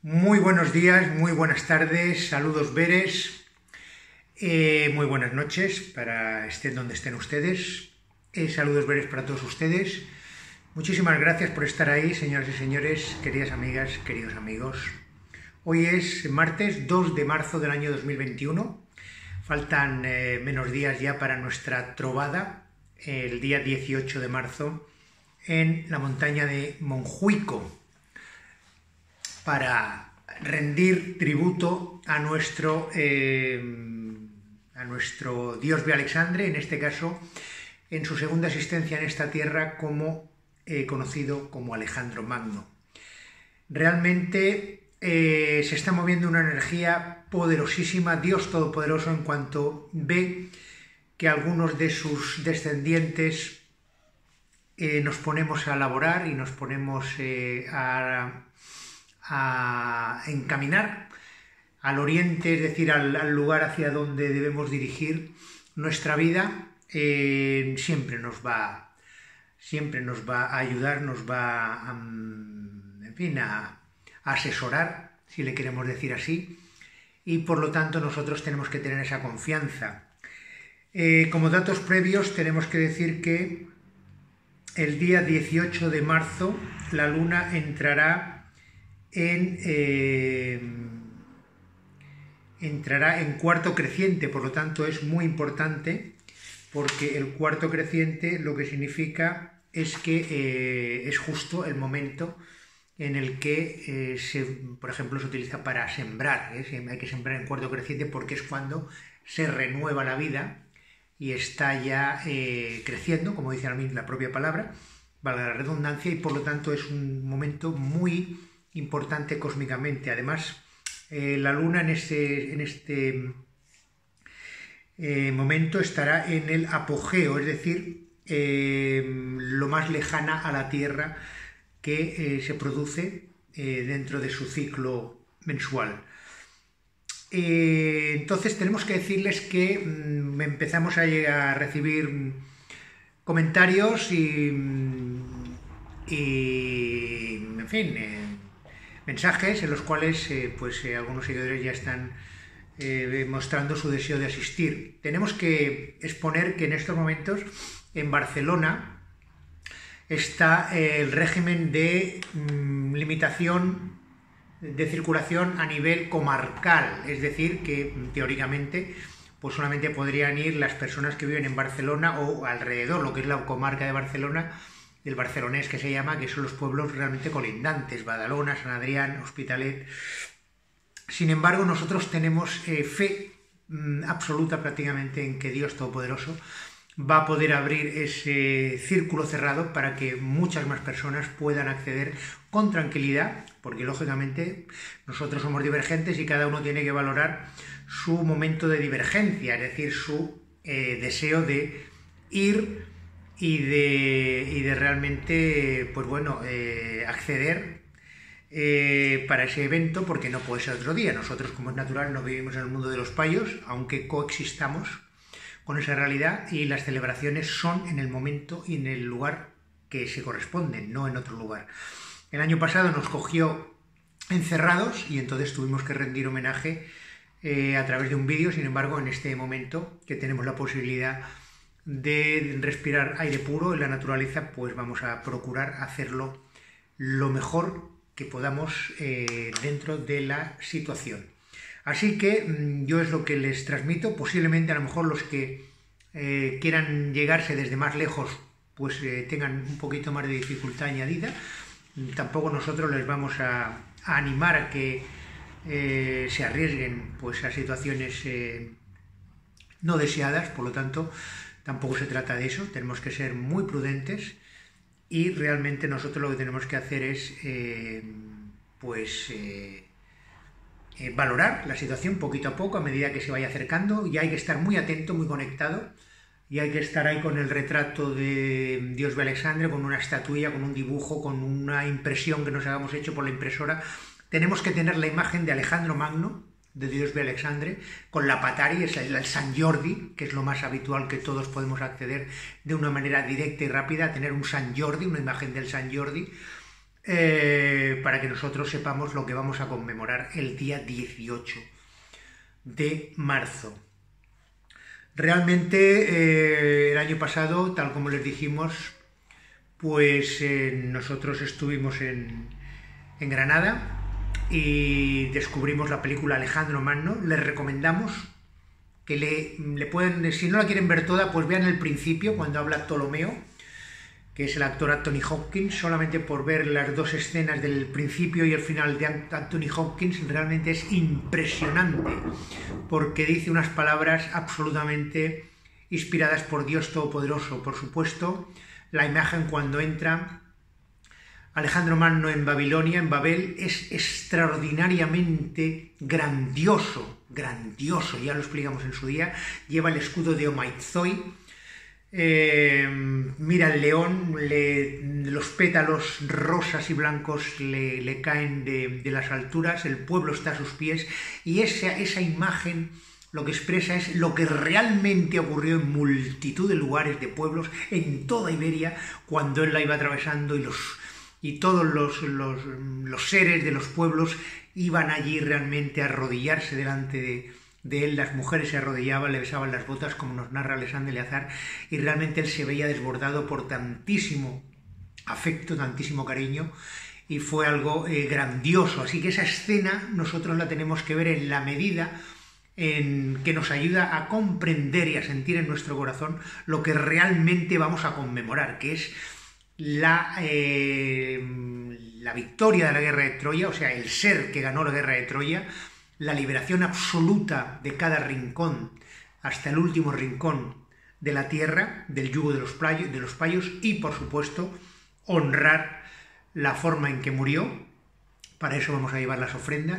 Muy buenos días, muy buenas tardes, saludos veres, muy buenas noches para estén donde estén ustedes, saludos veres para todos ustedes. Muchísimas gracias por estar ahí, señoras y señores, queridas amigas, queridos amigos. Hoy es martes 2 de marzo del año 2021, faltan menos días ya para nuestra trovada, el día 18 de marzo, en la montaña de Monjuico, para rendir tributo a nuestro dios Bealexandre, Alexandre, en este caso en su segunda existencia en esta tierra como conocido como Alejandro Magno. Realmente se está moviendo una energía poderosísima, Dios Todopoderoso, en cuanto ve que algunos de sus descendientes nos ponemos a laborar y nos ponemos a encaminar al oriente, es decir, al lugar hacia donde debemos dirigir nuestra vida. Siempre nos va a ayudar, nos va a asesorar, si le queremos decir así, y por lo tanto nosotros tenemos que tener esa confianza. Como datos previos tenemos que decir que el día 18 de marzo la luna entrará en cuarto creciente, por lo tanto es muy importante, porque el cuarto creciente lo que significa es que es justo el momento en el que, por ejemplo, se utiliza para sembrar. Hay que sembrar en cuarto creciente porque es cuando se renueva la vida y está ya creciendo, como dice la propia palabra, valga la redundancia, y por lo tanto es un momento muy importante cósmicamente. Además, la luna en este momento estará en el apogeo, es decir, lo más lejana a la Tierra que se produce dentro de su ciclo mensual. Entonces tenemos que decirles que empezamos a recibir comentarios y en fin, mensajes en los cuales algunos seguidores ya están mostrando su deseo de asistir. Tenemos que exponer que en estos momentos en Barcelona está el régimen de limitación de circulación a nivel comarcal, es decir, que teóricamente pues solamente podrían ir las personas que viven en Barcelona o alrededor, lo que es la comarca de Barcelona, el barcelonés que se llama, que son los pueblos realmente colindantes, Badalona, Sant Adrià, Hospitalet. Sin embargo, nosotros tenemos fe absoluta prácticamente en que Dios Todopoderoso va a poder abrir ese círculo cerrado para que muchas más personas puedan acceder con tranquilidad, porque lógicamente nosotros somos divergentes y cada uno tiene que valorar su momento de divergencia, es decir, su deseo de ir y de realmente acceder para ese evento, porque no puede ser otro día. Nosotros, como es natural, no vivimos en el mundo de los payos, aunque coexistamos con esa realidad, y las celebraciones son en el momento y en el lugar que se corresponden, no en otro lugar. El año pasado nos cogió encerrados y entonces tuvimos que rendir homenaje a través de un vídeo. Sin embargo, en este momento que tenemos la posibilidad de respirar aire puro en la naturaleza, pues vamos a procurar hacerlo lo mejor que podamos dentro de la situación. Así que yo es lo que les transmito. Posiblemente a lo mejor los que quieran llegarse desde más lejos pues tengan un poquito más de dificultad añadida. Tampoco nosotros les vamos a animar a que se arriesguen pues a situaciones no deseadas, por lo tanto tampoco se trata de eso. Tenemos que ser muy prudentes y realmente nosotros lo que tenemos que hacer es valorar la situación poquito a poco a medida que se vaya acercando, y hay que estar muy atento, muy conectado, y hay que estar ahí con el retrato de Dios Alexandre, con una estatuilla, con un dibujo, con una impresión que nos hayamos hecho por la impresora. Tenemos que tener la imagen de Alejandro Magno, de Dios Alexandre, con la Patari, es el Sant Jordi, que es lo más habitual, que todos podemos acceder de una manera directa y rápida a tener un Sant Jordi, una imagen del Sant Jordi, para que nosotros sepamos lo que vamos a conmemorar el día 18 de marzo. Realmente el año pasado, tal como les dijimos, pues nosotros estuvimos en Granada y descubrimos la película Alejandro Magno. Les recomendamos que le pueden, si no la quieren ver toda, pues vean el principio, cuando habla Ptolomeo, que es el actor Anthony Hopkins. Solamente por ver las dos escenas del principio y el final de Anthony Hopkins realmente es impresionante, porque dice unas palabras absolutamente inspiradas por Dios Todopoderoso. Por supuesto, la imagen cuando entra Alejandro Magno en Babilonia, en Babel, es extraordinariamente grandioso, ya lo explicamos en su día. Lleva el escudo de Omaitzoi, mira el león, los pétalos rosas y blancos le caen de las alturas, el pueblo está a sus pies, y esa imagen lo que expresa es lo que realmente ocurrió en multitud de lugares, de pueblos, en toda Iberia, cuando él la iba atravesando, y todos los seres de los pueblos iban allí realmente a arrodillarse delante de él. Las mujeres se arrodillaban, le besaban las botas, como nos narra Alexandre Eleazar, y realmente él se veía desbordado por tantísimo afecto, tantísimo cariño, y fue algo grandioso. Así que esa escena nosotros la tenemos que ver en la medida en que nos ayuda a comprender y a sentir en nuestro corazón lo que realmente vamos a conmemorar, que es la victoria de la guerra de Troya, o sea, el ser que ganó la guerra de Troya, la liberación absoluta de cada rincón hasta el último rincón de la tierra, del yugo de los payos, y por supuesto honrar la forma en que murió. Para eso vamos a llevar las ofrendas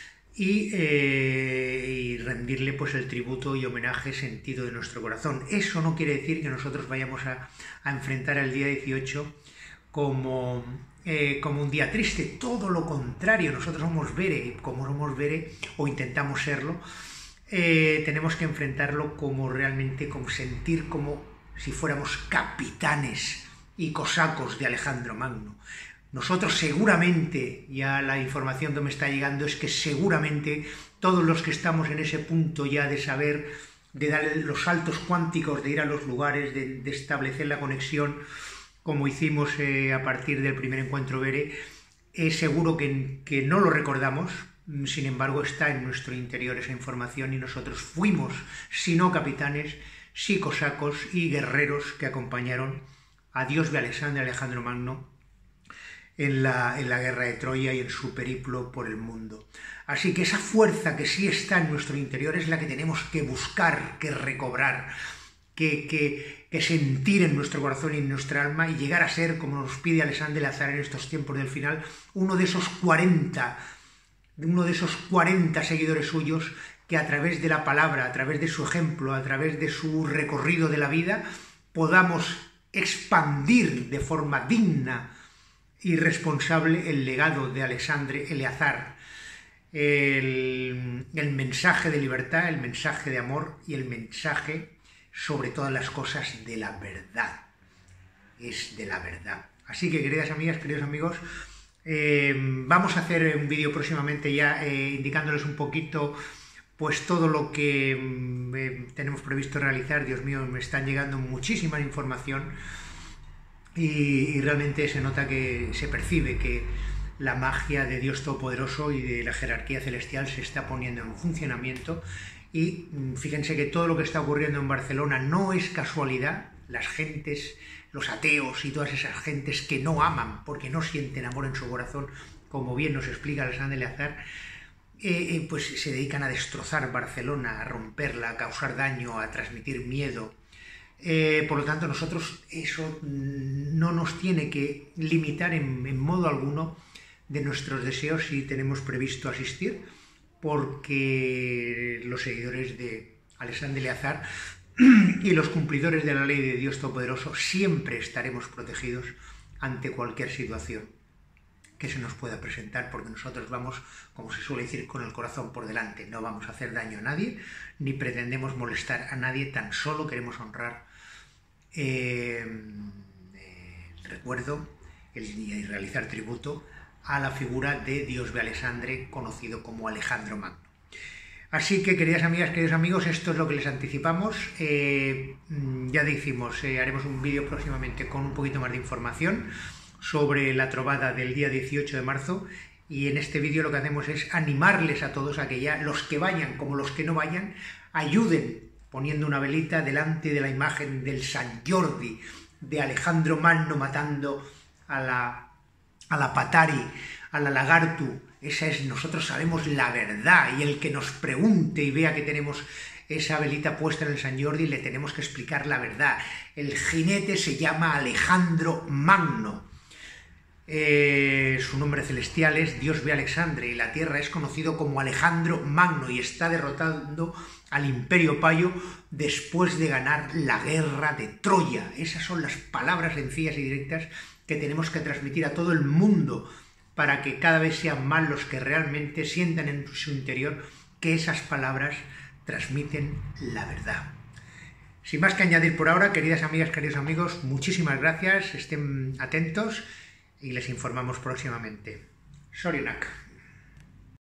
y rendirle pues el tributo y homenaje sentido de nuestro corazón. Eso no quiere decir que nosotros vayamos a enfrentar el día 18 como un día triste, todo lo contrario. Nosotros somos Vere, como somos Vere, o intentamos serlo, tenemos que enfrentarlo como realmente, como sentir como si fuéramos capitanes y cosacos de Alejandro Magno. Nosotros seguramente, ya la información que me está llegando es que seguramente todos los que estamos en ese punto ya de saber, de dar los saltos cuánticos, de ir a los lugares, de establecer la conexión, como hicimos a partir del primer encuentro Vere, seguro que no lo recordamos. Sin embargo, está en nuestro interior esa información, y nosotros fuimos, si no capitanes, sí cosacos y guerreros que acompañaron a Dios de Alejandro Magno en la guerra de Troya y en su periplo por el mundo. Así que esa fuerza que sí está en nuestro interior es la que tenemos que buscar, que recobrar, que sentir en nuestro corazón y en nuestra alma, y llegar a ser, como nos pide Alexandre Eleazar en estos tiempos del final, uno de esos 40 seguidores suyos que a través de la palabra, a través de su ejemplo, a través de su recorrido de la vida, podamos expandir de forma digna y responsable el legado de Alexandre Eleazar, el mensaje de libertad, el mensaje de amor y el mensaje, sobre todas las cosas, de la verdad. Es de la verdad. Así que, queridas amigas, queridos amigos, vamos a hacer un vídeo próximamente ya indicándoles un poquito pues todo lo que tenemos previsto realizar. Dios mío, me están llegando muchísima información, y realmente se nota, que se percibe que la magia de Dios Todopoderoso y de la jerarquía celestial se está poniendo en funcionamiento. Y fíjense que todo lo que está ocurriendo en Barcelona no es casualidad. Las gentes, los ateos y todas esas gentes que no aman porque no sienten amor en su corazón, como bien nos explica Alexandre Eleazar, pues se dedican a destrozar Barcelona, a romperla, a causar daño, a transmitir miedo. Por lo tanto, nosotros eso no nos tiene que limitar en modo alguno de nuestros deseos si tenemos previsto asistir, porque los seguidores de Alexandre Eleazar y los cumplidores de la ley de Dios Todopoderoso siempre estaremos protegidos ante cualquier situación que se nos pueda presentar, porque nosotros vamos, como se suele decir, con el corazón por delante. No vamos a hacer daño a nadie, ni pretendemos molestar a nadie, tan solo queremos honrar el recuerdo, y realizar tributo a la figura de Dios de Alessandre, conocido como Alejandro Magno. Así que, queridas amigas, queridos amigos, esto es lo que les anticipamos. Ya decimos, haremos un vídeo próximamente con un poquito más de información sobre la trovada del día 18 de marzo, y en este vídeo lo que hacemos es animarles a todos a que ya los que vayan como los que no vayan ayuden poniendo una velita delante de la imagen del Sant Jordi, de Alejandro Magno matando a la Patari, a la Lagartu. Esa es, nosotros sabemos la verdad, y el que nos pregunte y vea que tenemos esa velita puesta en el Sant Jordi, le tenemos que explicar la verdad. El jinete se llama Alejandro Magno. Su nombre celestial es Dios de Alessandre, y la tierra es conocido como Alejandro Magno, y está derrotando al Imperio Payo después de ganar la guerra de Troya. Esas son las palabras sencillas y directas que tenemos que transmitir a todo el mundo, para que cada vez sean más los que realmente sientan en su interior que esas palabras transmiten la verdad. Sin más que añadir por ahora, queridas amigas, queridos amigos, muchísimas gracias, estén atentos y les informamos próximamente. Zorionak.